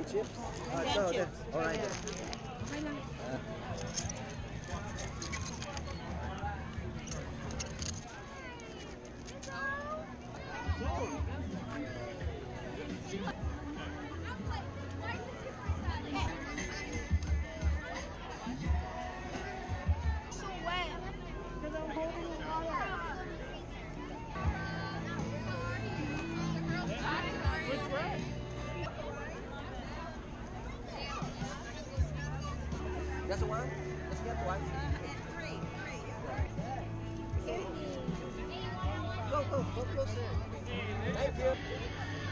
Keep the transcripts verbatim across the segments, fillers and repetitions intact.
and chips? Ah, And so, chips. then, alright then. Okay lang. So wet. Because I'm holding the color. Which way? Just one? Just get one? Three. Go, go, go closer. Thank you.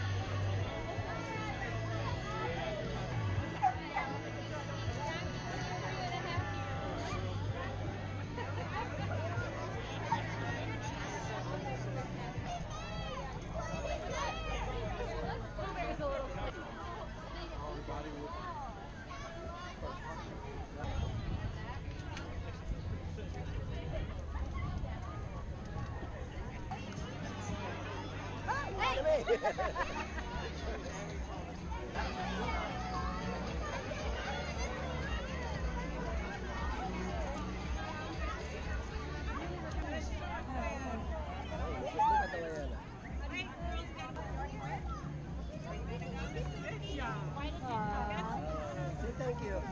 Say thank you.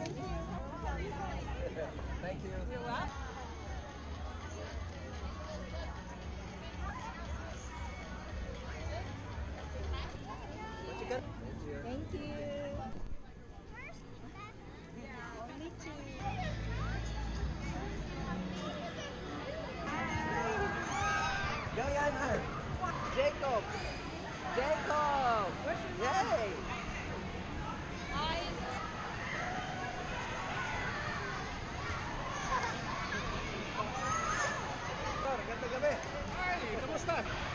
Thank you. You're welcome. What you got? Thank you. Thank you. Only two. Go, Yana. Jacob. Jacob. Yay. Ganda gabi. Ay, kamusta?